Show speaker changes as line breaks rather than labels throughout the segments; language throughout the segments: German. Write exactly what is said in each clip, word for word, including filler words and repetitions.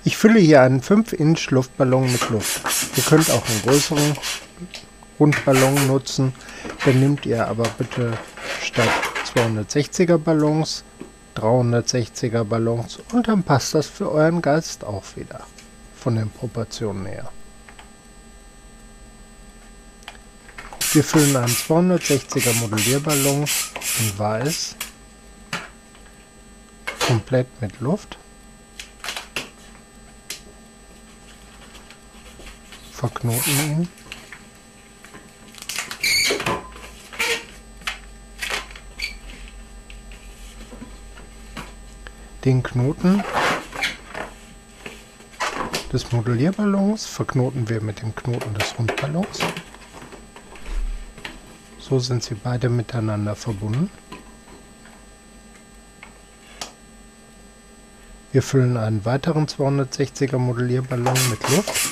Ich fülle hier einen fünf Inch Luftballon mit Luft. Ihr könnt auch einen größeren Rundballon nutzen. Dann nehmt ihr aber bitte statt zweihundertsechziger Ballons dreihundertsechziger Ballons und dann passt das für euren Geist auch wieder von den Proportionen her. Wir füllen einen zweihundertsechziger Modellierballon in weiß komplett mit Luft. Verknoten ihn. Den Knoten des Modellierballons verknoten wir mit dem Knoten des Rundballons. So sind sie beide miteinander verbunden. Wir füllen einen weiteren zweihundertsechziger Modellierballon mit Luft.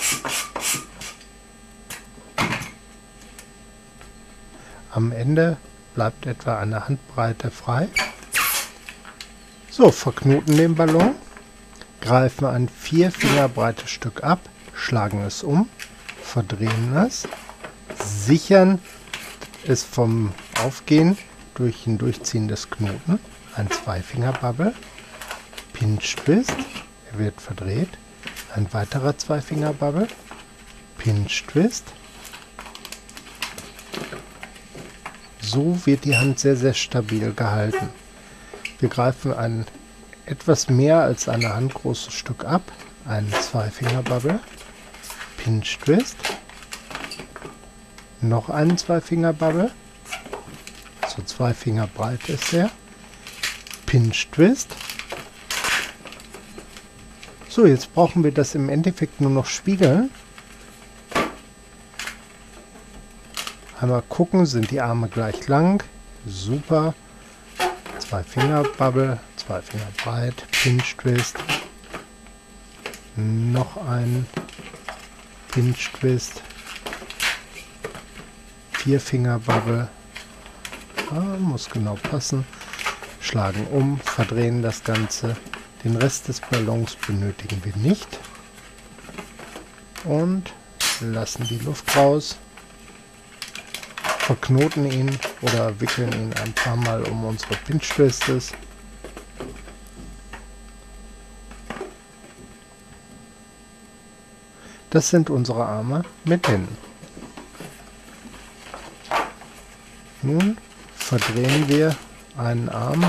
Am Ende bleibt etwa eine Handbreite frei. So, verknoten den Ballon, greifen ein vier Finger breites Stück ab, schlagen es um, verdrehen es, sichern es vom Aufgehen durch ein Durchziehen des Knoten, ein Zweifinger-Bubble, Pinch Twist, er wird verdreht, ein weiterer Zweifinger-Bubble, Pinch Twist. So wird die Hand sehr, sehr stabil gehalten. Wir greifen ein etwas mehr als eine Hand großes Stück ab, einen Zweifinger-Bubble, Pinch Twist, noch einen Zweifinger-Bubble, so zwei Finger breit ist er, Pinch Twist. So, jetzt brauchen wir das im Endeffekt nur noch spiegeln. Einmal gucken, sind die Arme gleich lang, super. Zwei Finger Bubble, zwei Finger breit, Pinch Twist, noch ein Pinch Twist, vier Finger Bubble, ah, muss genau passen, schlagen um, verdrehen das Ganze, den Rest des Ballons benötigen wir nicht und lassen die Luft raus. Verknoten ihn oder wickeln ihn ein paar Mal um unsere Pinch Twists. Das sind unsere Arme mit Händen. Nun verdrehen wir einen Arm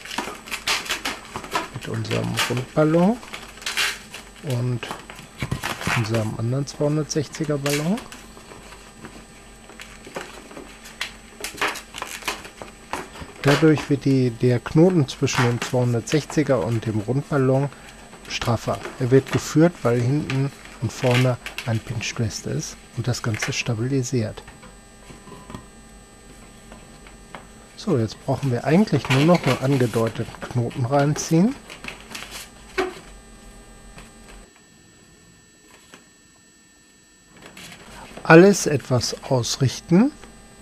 mit unserem Rundballon und unserem anderen zweihundertsechziger Ballon. Dadurch wird die, der Knoten zwischen dem zweihundertsechziger und dem Rundballon straffer. Er wird geführt, weil hinten und vorne ein Pinch Twist ist und das Ganze stabilisiert. So, jetzt brauchen wir eigentlich nur noch einen angedeuteten Knoten reinziehen. Alles etwas ausrichten.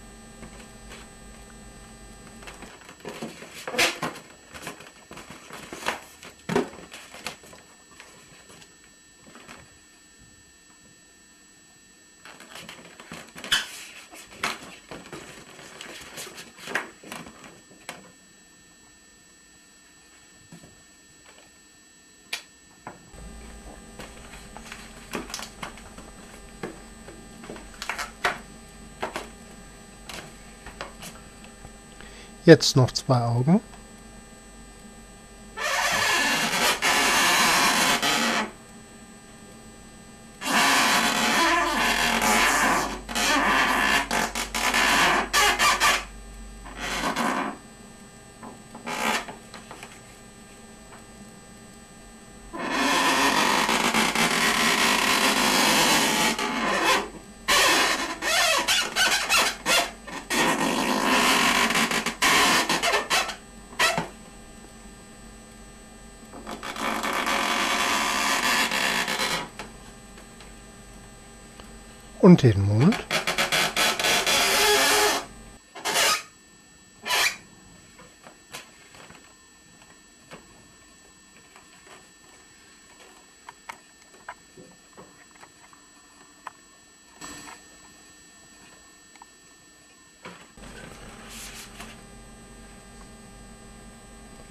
Jetzt noch zwei Augen. Und den Mund.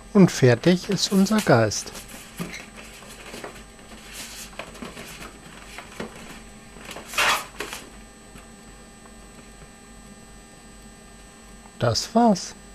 Und fertig ist unser Geist. Das war's.